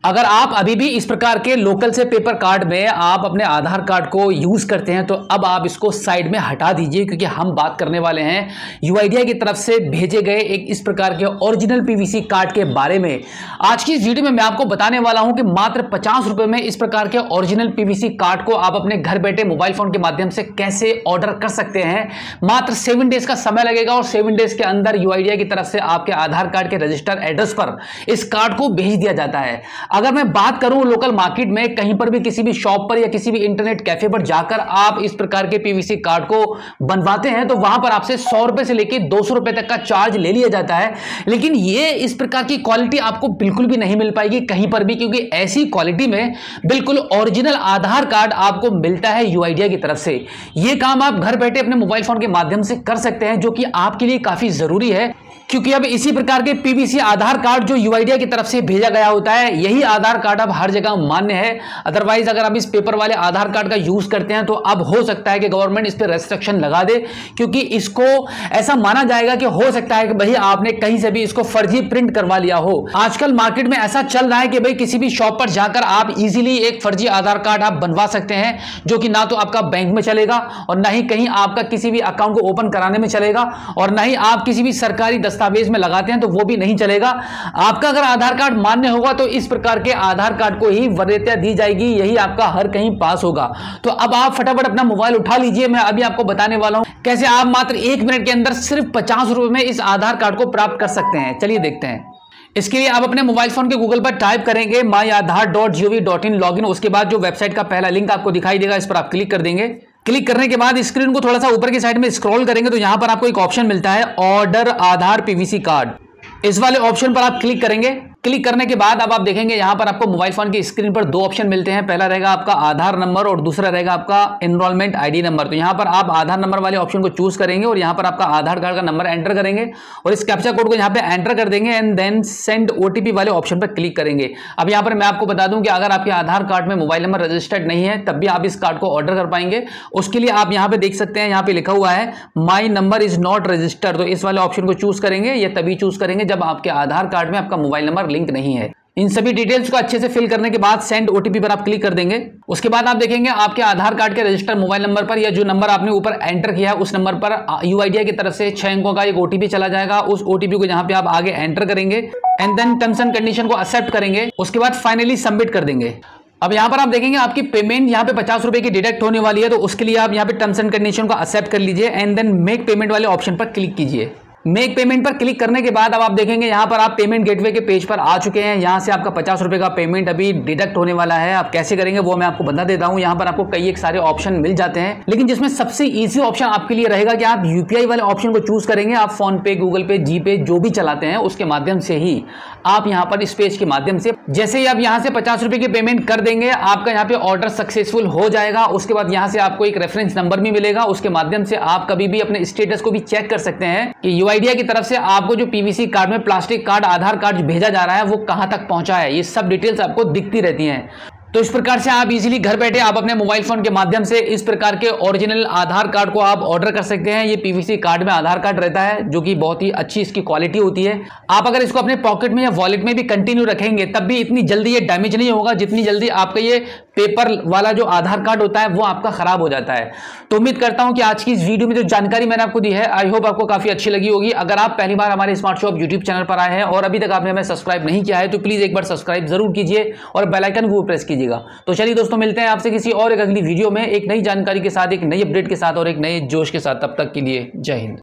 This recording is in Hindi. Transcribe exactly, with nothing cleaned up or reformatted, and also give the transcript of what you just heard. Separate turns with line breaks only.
अगर आप अभी भी इस प्रकार के लोकल से पेपर कार्ड में आप अपने आधार कार्ड को यूज करते हैं तो अब आप इसको साइड में हटा दीजिए, क्योंकि हम बात करने वाले हैं यूआईडीआई की तरफ से भेजे गए एक इस प्रकार के ओरिजिनल पीवीसी कार्ड के बारे में। आज की इस वीडियो में मैं आपको बताने वाला हूं कि मात्र पचास रुपए में इस प्रकार के ओरिजिनल पीवीसी कार्ड को आप अपने घर बैठे मोबाइल फोन के माध्यम से कैसे ऑर्डर कर सकते हैं। मात्र सेवन डेज का समय लगेगा और सेवन डेज के अंदर यूआईडीआई की तरफ से आपके आधार कार्ड के रजिस्टर एड्रेस पर इस कार्ड को भेज दिया जाता है। अगर मैं बात करूं लोकल मार्केट में कहीं पर भी किसी भी शॉप पर या किसी भी इंटरनेट कैफे पर जाकर आप इस प्रकार के पीवीसी कार्ड को बनवाते हैं तो वहां पर आपसे सौ रुपए से लेकर दो सौ रुपए तक का चार्ज ले लिया जाता है। लेकिन ये इस प्रकार की क्वालिटी आपको बिल्कुल भी नहीं मिल पाएगी कहीं पर भी, क्योंकि ऐसी क्वालिटी में बिल्कुल ओरिजिनल आधार कार्ड आपको मिलता है यूआईडीआई की तरफ से। यह काम आप घर बैठे अपने मोबाइल फोन के माध्यम से कर सकते हैं, जो कि आपके लिए काफी जरूरी है, क्योंकि अब इसी प्रकार के पीवीसी आधार कार्ड जो यूआईडीआई की तरफ से भेजा गया होता है, यही आधार कार्ड अब हर जगह मान्य है। अदरवाइज अगर आप इस पेपर वाले आधार कार्ड का यूज करते हैं तो अब हो सकता है कि गवर्नमेंट इस पर रेस्ट्रिक्शन लगा दे, क्योंकि इसको ऐसा माना जाएगा कि हो सकता है कि भाई आपने कहीं से भी इसको फर्जी प्रिंट करवा लिया हो। आजकल मार्केट में ऐसा चल रहा है कि भाई किसी भी शॉप पर जाकर आप इजीली एक फर्जी आधार कार्ड आप बनवा सकते हैं, जो कि ना तो आपका बैंक में चलेगा और ना ही कहीं आपका किसी भी अकाउंट को ओपन कराने में चलेगा और ना ही आप किसी भी सरकारी दस्तावेज में लगाते हैं तो वो भी नहीं चलेगा। आपका अगर आधार कार्ड मान्य होगा तो इस प्रकार के आधार कार्ड को ही वरीयता दी जाएगी, यही आपका हर कहीं पास होगा। तो अब आप फटाफट अपना मोबाइल उठा लीजिए, मैं अभी आपको बताने वाला हूं कैसे आप मात्र एक मिनट के अंदर सिर्फ पचास रुपए में इस आधार कार्ड को प्राप्त कर सकते हैं। चलिए देखते हैं। इसके लिए आप अपने मोबाइल फोन के गूगल पर टाइप करेंगे my Aadhaar dot G O V dot in log in. उसके बाद जो वेबसाइट का पहला लिंक आपको दिखाई देगा इस पर आप क्लिक कर देंगे। क्लिक करने के बाद स्क्रीन को थोड़ा सा ऊपर की साइड में स्क्रॉल करेंगे तो यहां पर आपको एक ऑप्शन मिलता है ऑर्डर आधार पीवीसी कार्ड। इस वाले ऑप्शन पर आप क्लिक करेंगे। क्लिक करने के बाद अब आप देखेंगे यहां पर आपको मोबाइल फोन की स्क्रीन पर दो ऑप्शन मिलते हैं। पहला रहेगा आपका आधार नंबर और दूसरा रहेगा आपका एनरोलमेंट आईडी नंबर। तो यहां पर आप आधार नंबर वाले ऑप्शन को चूज करेंगे और यहां पर आपका आधार कार्ड का नंबर एंटर करेंगे और इस कैप्चा कोड को यहां पे एंटर कर देंगे एंड देन सेंड ओटीपी वाले ऑप्शन पर क्लिक करेंगे। अब यहां पर मैं आपको बता दूं कि अगर आपके आधार कार्ड में मोबाइल नंबर रजिस्टर्ड नहीं है तब भी आप इस कार्ड को ऑर्डर कर पाएंगे। उसके लिए आप यहां पर देख सकते हैं, यहां पर लिखा हुआ है my number is not registered. तो इस वाले ऑप्शन को चूज करेंगे। ये तभी चूज करेंगे जब आपके आधार कार्ड में आपका मोबाइल नंबर लिंक नहीं है। इन सभी डिटेल्स को अच्छे से फिल करने के बाद सेंड ओटीपी पर आप क्लिक कर देंगे। उसके बाद आप देखेंगे आपके आधार कार्ड के रजिस्टर्ड मोबाइल नंबर पर या जो नंबर आपने ऊपर एंटर किया है उस नंबर पर यूआईडीआई की तरफ से छह अंकों का एक ओटीपी चला जाएगा। उस ओटीपी को यहां पे आप आगे एंटर करेंगे and then terms and condition को एक्सेप्ट करेंगे। उसके बाद फाइनली सबमिट कर देंगे। अब यहां पर आप देखेंगे आपकी पेमेंट यहां पे पचास रुपए की डिडक्ट होने वाली है, तो उसके लिए आप यहां पे टर्म्स एंड कंडीशन को एक्सेप्ट कर लीजिए एंड देन मेक पेमेंट वाले ऑप्शन पर क्लिक कीजिए। मेक पेमेंट पर क्लिक करने के बाद अब आप देखेंगे यहां पर आप पेमेंट गेटवे के पेज पर आ चुके हैं। यहां से आपका पचास रुपए का पेमेंट अभी डिडक्ट होने वाला है। आप कैसे करेंगे वो मैं आपको बता देता हूं। यहां पर आपको कई एक सारे ऑप्शन मिल जाते हैं, लेकिन जिसमें सबसे इजी ऑप्शन आपके लिए रहेगा कि आप यूपीआई वाले ऑप्शन को चूज करेंगे। आप फोन पे, गूगल पे, जी पे जो भी चलाते हैं उसके माध्यम से ही आप यहां पर इस पेज के माध्यम से जैसे ही आप यहां से पचास रुपए की पेमेंट कर देंगे आपका यहां पे ऑर्डर सक्सेसफुल हो जाएगा। उसके बाद यहां से आपको एक रेफरेंस नंबर भी मिलेगा। उसके माध्यम से आप कभी भी अपने स्टेटस को भी चेक कर सकते हैं कि यूआईडीआई की तरफ से आपको जो पीवीसी कार्ड में प्लास्टिक कार्ड आधार कार्ड भेजा जा रहा है वो कहां तक पहुंचा है। ये सब डिटेल्स आपको दिखती रहती हैं। तो इस प्रकार से आप इजीली घर बैठे आप अपने मोबाइल फोन के माध्यम से इस प्रकार के ओरिजिनल आधार कार्ड को आप ऑर्डर कर सकते हैं। ये पीवीसी कार्ड में आधार कार्ड रहता है जो कि बहुत ही अच्छी इसकी क्वालिटी होती है। आप अगर इसको अपने पॉकेट में या वॉलेट में भी कंटिन्यू रखेंगे तब भी इतनी जल्दी ये डैमेज नहीं होगा जितनी जल्दी आपका ये पेपर वाला जो आधार कार्ड होता है वो आपका खराब हो जाता है। तो उम्मीद करता हूं कि आज की इस वीडियो में जो जानकारी मैंने आपको दी है आई होप आपको काफी अच्छी लगी होगी। अगर आप पहली बार हमारे स्मार्ट शॉप यूट्यूब चैनल पर आए हैं और अभी तक आपने हमें सब्सक्राइब नहीं किया है तो प्लीज एक बार सब्सक्राइब जरूर कीजिए और बेल आइकन को प्रेस कीजिएगा। तो चलिए दोस्तों, मिलते हैं आपसे किसी और एक अगली वीडियो में एक नई जानकारी के साथ, एक नई अपडेट के साथ और एक नए जोश के साथ। तब तक के लिए जय हिंद।